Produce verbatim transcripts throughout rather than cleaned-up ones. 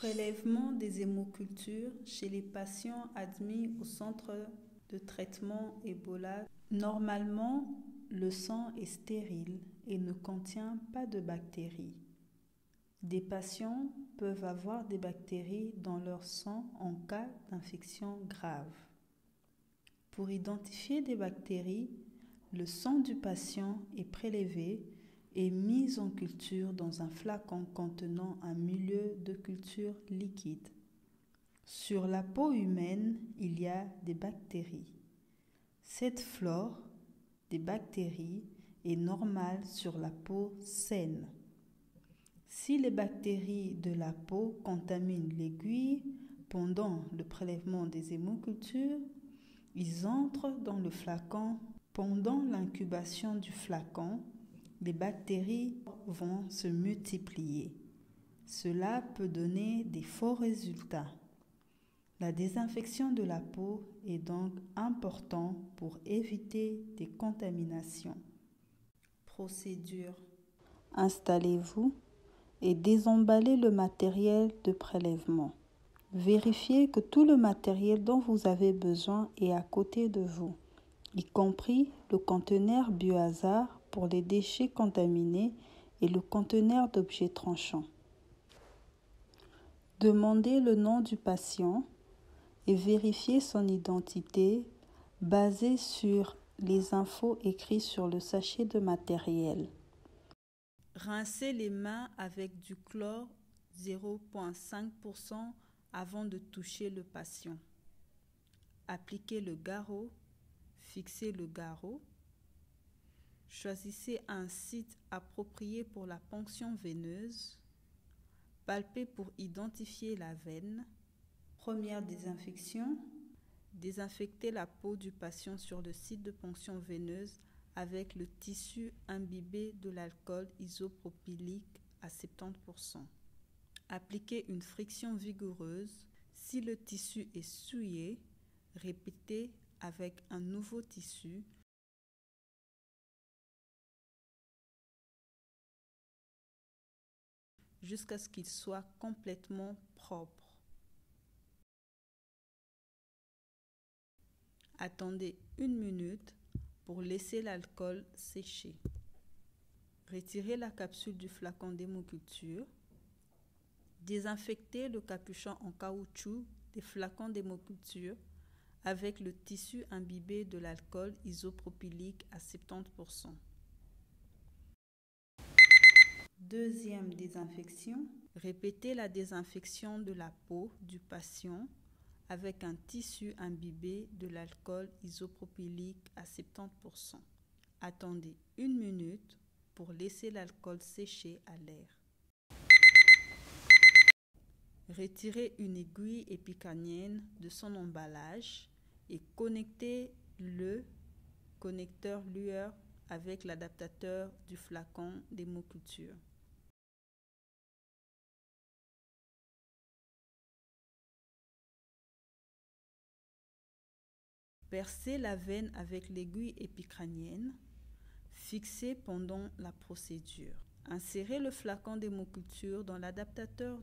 Prélèvement des hémocultures chez les patients admis au centre de traitement Ebola. Normalement, le sang est stérile et ne contient pas de bactéries. Des patients peuvent avoir des bactéries dans leur sang en cas d'infection grave. Pour identifier des bactéries, le sang du patient est prélevé et mis en culture dans un flacon contenant un milieu de culture liquide. Sur la peau humaine, il y a des bactéries. Cette flore des bactéries est normale sur la peau saine. Si les bactéries de la peau contaminent l'aiguille pendant le prélèvement des hémocultures, ils entrent dans le flacon. Pendant l'incubation du flacon, les bactéries vont se multiplier. Cela peut donner des faux résultats. La désinfection de la peau est donc importante pour éviter des contaminations. Procédure. Installez-vous et désemballez le matériel de prélèvement. Vérifiez que tout le matériel dont vous avez besoin est à côté de vous, y compris le conteneur biohazard pour les déchets contaminés et le conteneur d'objets tranchants. Demandez le nom du patient et vérifiez son identité basée sur les infos écrites sur le sachet de matériel. Rincez les mains avec du chlore zéro virgule cinq pour cent avant de toucher le patient. Appliquez le garrot, fixez le garrot. Choisissez un site approprié pour la ponction veineuse. Palpez pour identifier la veine. Première désinfection. Désinfectez la peau du patient sur le site de ponction veineuse avec le tissu imbibé de l'alcool isopropylique à soixante-dix pour cent. Appliquez une friction vigoureuse. Si le tissu est souillé, répétez avec un nouveau tissu. Jusqu'à ce qu'il soit complètement propre. Attendez une minute pour laisser l'alcool sécher. Retirez la capsule du flacon d'hémoculture. Désinfectez le capuchon en caoutchouc des flacons d'hémoculture avec le tissu imbibé de l'alcool isopropylique à soixante-dix pour cent. Deuxième désinfection. Répétez la désinfection de la peau du patient avec un tissu imbibé de l'alcool isopropylique à soixante-dix pour cent. Attendez une minute pour laisser l'alcool sécher à l'air. Retirez une aiguille épicrânienne de son emballage et connectez le connecteur lueur avec l'adaptateur du flacon d'hémoculture. Percez la veine avec l'aiguille épicrânienne, fixée pendant la procédure. Insérez le flacon d'hémoculture dans l'adaptateur.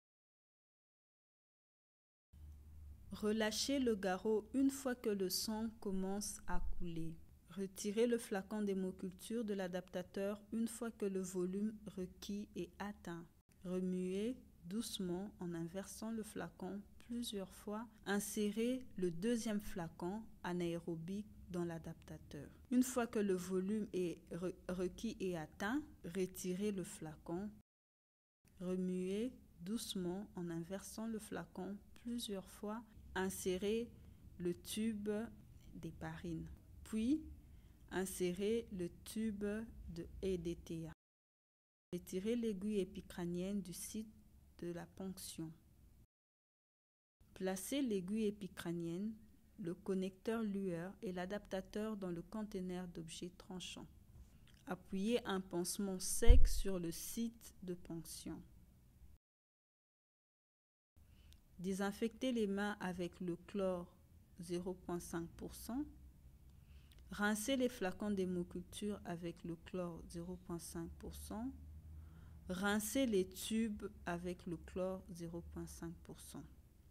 Relâchez le garrot une fois que le sang commence à couler. Retirez le flacon d'hémoculture de l'adaptateur une fois que le volume requis est atteint. Remuez doucement en inversant le flacon plusieurs fois. Insérez le deuxième flacon anaérobique dans l'adaptateur. Une fois que le volume est re- requis est atteint, retirez le flacon. Remuez doucement en inversant le flacon plusieurs fois. Insérez le tube d'héparine. Puis, insérez le tube de E D T A. Retirez l'aiguille épicrânienne du site de la ponction. Placez l'aiguille épicrânienne, le connecteur lueur et l'adaptateur dans le conteneur d'objets tranchants. Appuyez un pansement sec sur le site de ponction. Désinfectez les mains avec le chlore zéro virgule cinq pour cent. Rincez les flacons d'hémoculture avec le chlore zéro virgule cinq pour cent. Rincez les tubes avec le chlore zéro virgule cinq pour cent.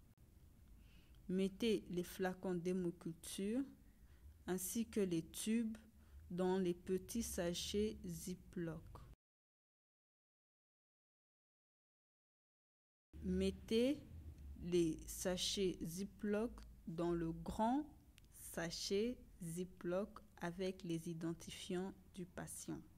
Mettez les flacons d'hémoculture ainsi que les tubes dans les petits sachets Ziploc. Mettez les sachets Ziploc dans le grand sachet Ziploc avec les identifiants du patient.